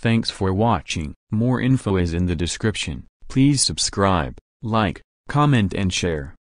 Thanks for watching. More info is in the description. Please subscribe, like, comment and share.